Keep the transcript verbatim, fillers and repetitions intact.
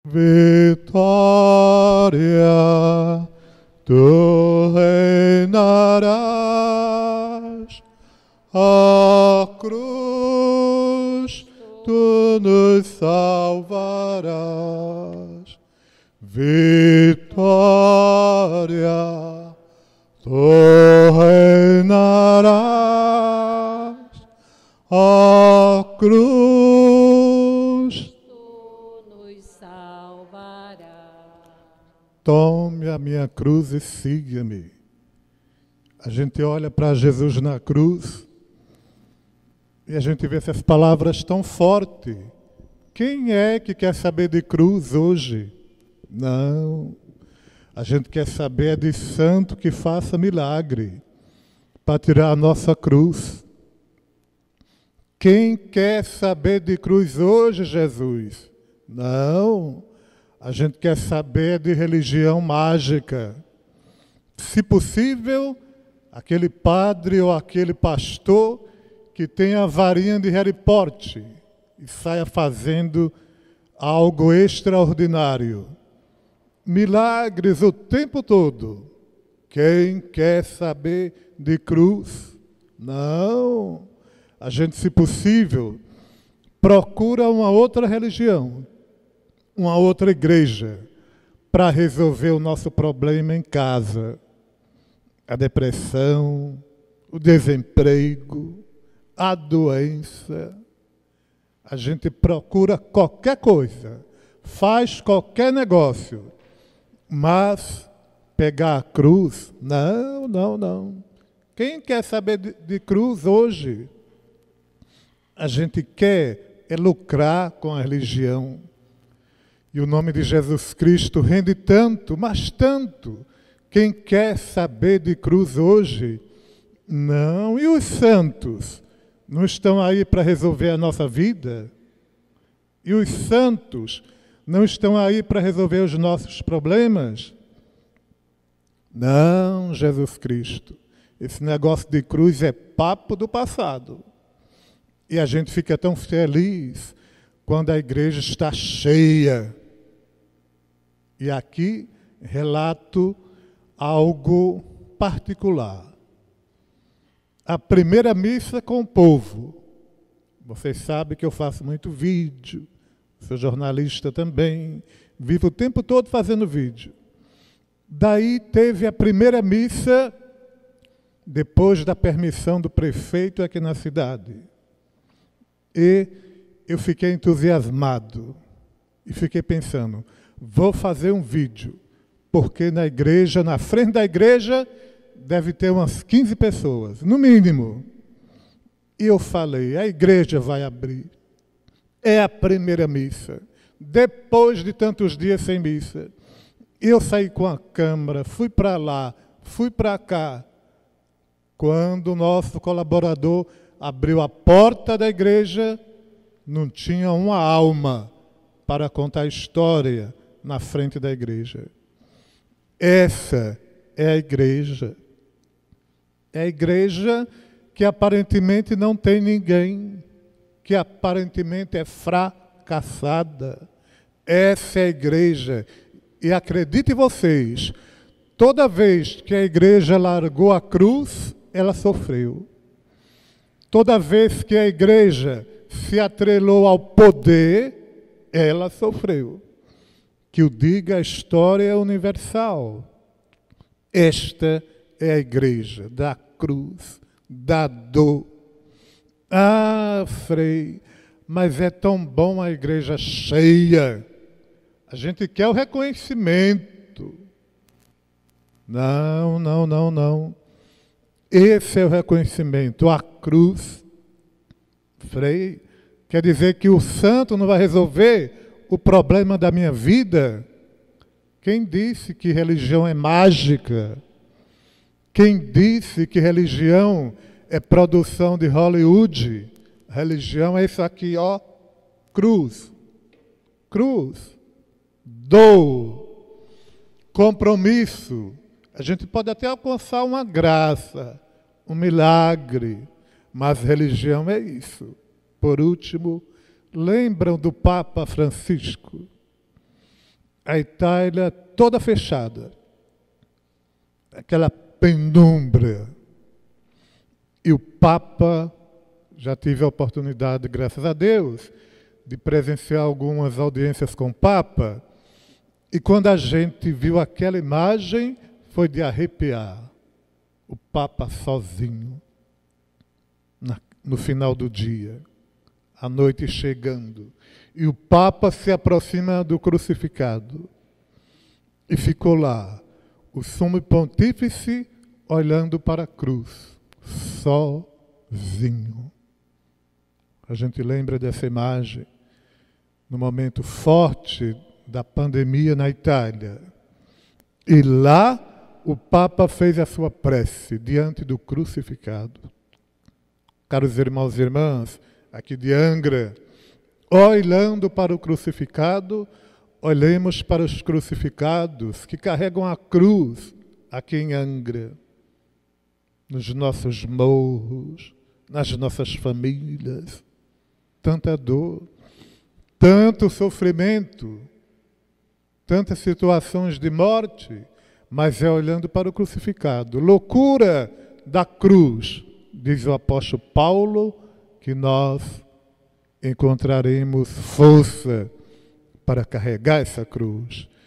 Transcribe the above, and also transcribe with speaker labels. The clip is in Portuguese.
Speaker 1: vitória, tu reinarás, a cruz tu nos salvarás, vitória, tu reinarás, a cruz
Speaker 2: tu nos salvarás.
Speaker 1: Tome a minha cruz e siga-me. A gente olha para Jesus na cruz e a gente vê essas palavras tão fortes. Quem é que quer saber de cruz hoje? Não. A gente quer saber de santo que faça milagre para tirar a nossa cruz. Quem quer saber de cruz hoje, Jesus? Não. A gente quer saber de religião mágica. Se possível, aquele padre ou aquele pastor que tem a varinha de Harry Potter e saia fazendo algo extraordinário. Milagres o tempo todo. Quem quer saber de cruz? Não. A gente, se possível, procura uma outra religião, uma outra igreja, para resolver o nosso problema em casa. A depressão, o desemprego, a doença. A gente procura qualquer coisa, faz qualquer negócio, mas pegar a cruz, não, não, não. Quem quer saber de, de cruz hoje? A gente quer é lucrar com a religião. E o nome de Jesus Cristo rende tanto, mas tanto. Quem quer saber de cruz hoje? Não. E os santos? Não estão aí para resolver a nossa vida? E os santos não estão aí para resolver os nossos problemas? Não, Jesus Cristo. Esse negócio de cruz é papo do passado. E a gente fica tão feliz quando a igreja está cheia. E aqui relato algo particular. A primeira missa com o povo. Vocês sabem que eu faço muito vídeo, sou jornalista também, vivo o tempo todo fazendo vídeo. Daí teve a primeira missa, depois da permissão do prefeito aqui na cidade. E eu fiquei entusiasmado e fiquei pensando, vou fazer um vídeo, porque na igreja, na frente da igreja, deve ter umas quinze pessoas, no mínimo. E eu falei, a igreja vai abrir. É a primeira missa. Depois de tantos dias sem missa. Eu saí com a câmera, fui para lá, fui para cá. Quando o nosso colaborador abriu a porta da igreja, não tinha uma alma para contar a história na frente da igreja. Essa é a igreja. É a igreja que aparentemente não tem ninguém, que aparentemente é fracassada. Essa é a igreja. E acreditem vocês, toda vez que a igreja largou a cruz, ela sofreu. Toda vez que a igreja se atrelou ao poder, ela sofreu. Que o diga a história universal. Esta é a igreja da cruz, da dor. Ah, Frei, mas é tão bom a igreja cheia. A gente quer o reconhecimento. Não, não, não, não. Esse é o reconhecimento, a cruz. Frei, quer dizer que o santo não vai resolver o problema da minha vida? Quem disse que religião é mágica? Quem disse que religião é produção de Hollywood? Religião é isso aqui, ó, cruz. Cruz. Dor. Compromisso. A gente pode até alcançar uma graça, um milagre, mas religião é isso. Por último, lembram do Papa Francisco? a Itália toda fechada, aquela penumbra. E o Papa, já tive a oportunidade, graças a Deus, de presenciar algumas audiências com o Papa, e quando a gente viu aquela imagem, foi de arrepiar. O Papa sozinho, na, no final do dia, a noite chegando, e o Papa se aproxima do crucificado, e ficou lá, o sumo pontífice olhando para a cruz, sozinho. A gente lembra dessa imagem no momento forte da pandemia na Itália. E lá o Papa fez a sua prece diante do crucificado. Caros irmãos e irmãs, aqui de Angra, olhando para o crucificado, olhemos para os crucificados que carregam a cruz aqui em Angra, nos nossos morros, nas nossas famílias. Tanta dor, tanto sofrimento, tantas situações de morte, mas é olhando para o crucificado. Loucura da cruz, diz o apóstolo Paulo, que nós encontraremos força para carregar essa cruz.